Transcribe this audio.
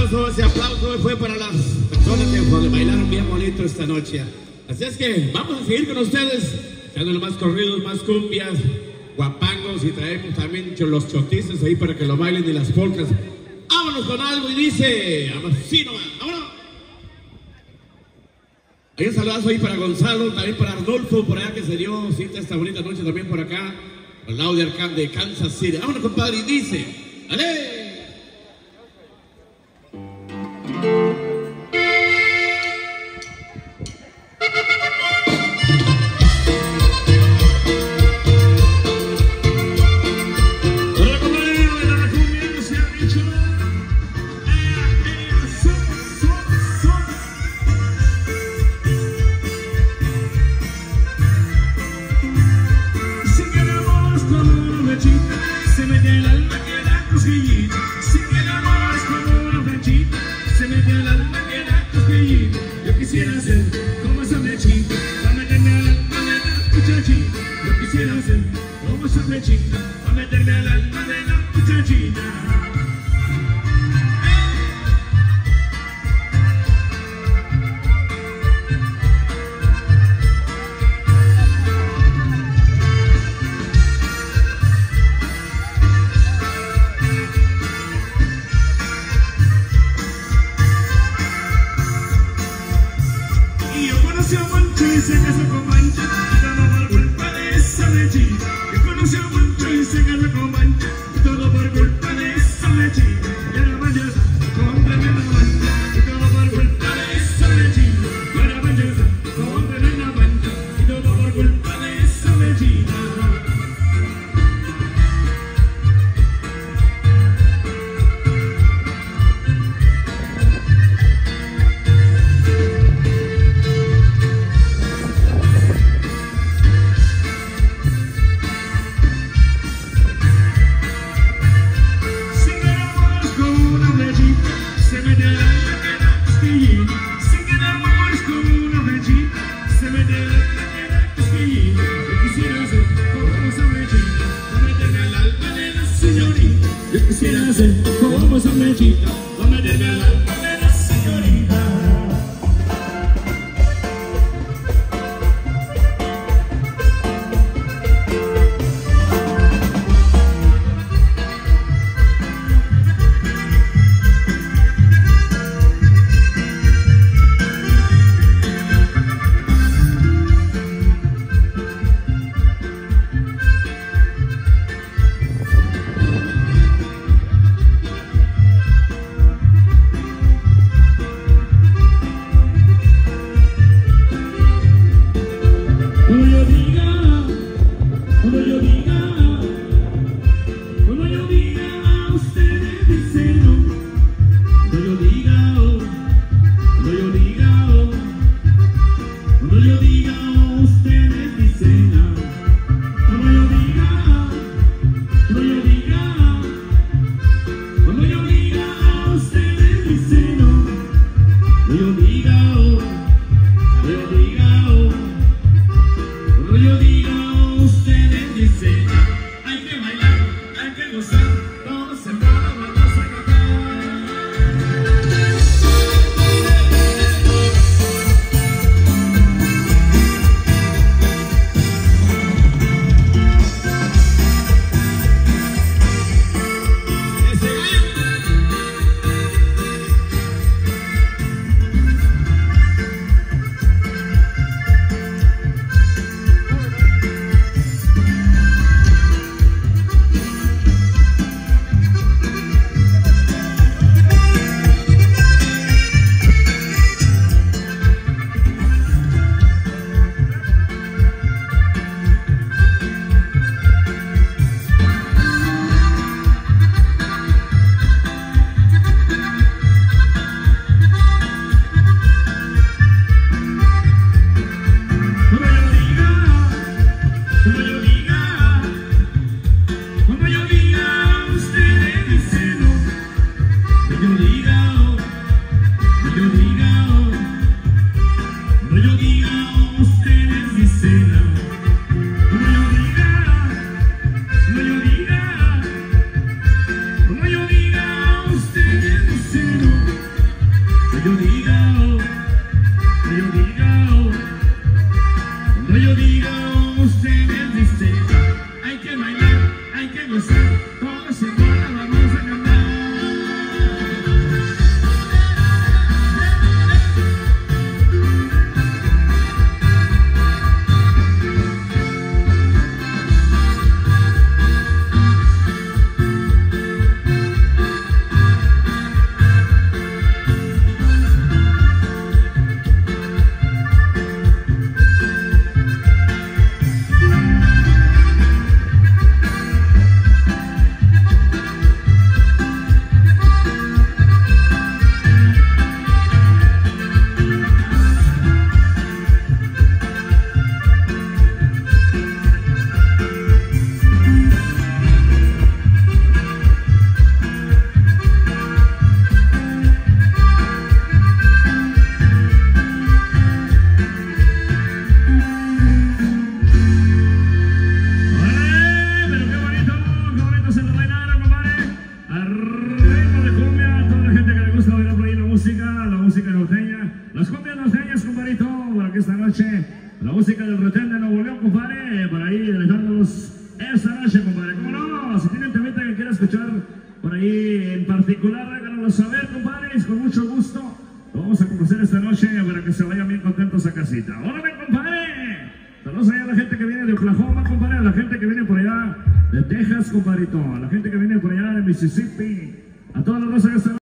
ese aplauso fue para las personas que bailaron bien bonito esta noche. Así es que vamos a seguir con ustedes, dándole más corridos, más cumbias, guapangos y traemos también los chotistas ahí para que lo bailen y las polcas. Vámonos con algo y dice, así nomás, vámonos. Hay un saludazo ahí para Gonzalo, también para Arnulfo, por allá que se dio cita esta bonita noche también por acá, al lado de Kansas City. Vámonos, compadre, y dice, ¡ale! Se me da el alma que da cosquillita, si que el amor es como una flechita, se me da el alma que da cosquillita. Yo quisiera ser como esa flechita, para meterme al alma de la muchachita. Yo quisiera ser como esa flechita, para meterme al alma de la muchachita. Y se casó con Mancha, todo por culpa de esa flechita. Yo conocí a Mancha y se casó con Mancha, todo por culpa de esa flechita. Y ahora Mancha con tremenda mancha, y todo por culpa de esa flechita. Y ahora Mancha con tremenda mancha, y todo por culpa de esa flechita. música norteña, las cumbias norteñas, compadrito, por aquí esta noche, la música del retén de Nuevo León, compadre, por ahí dejándolos esta noche, compadre. ¿Cómo no? Si tienen temita que quiera escuchar por ahí en particular, háganoslo saber, compadres, con mucho gusto. Lo vamos a conocer esta noche para que se vayan bien contentos a casita. ¡Órale, compadre! Saludos allá a la gente que viene de Oklahoma, compadre, a la gente que viene por allá de Texas, compadrito, a la gente que viene por allá de Mississippi, a todos los que están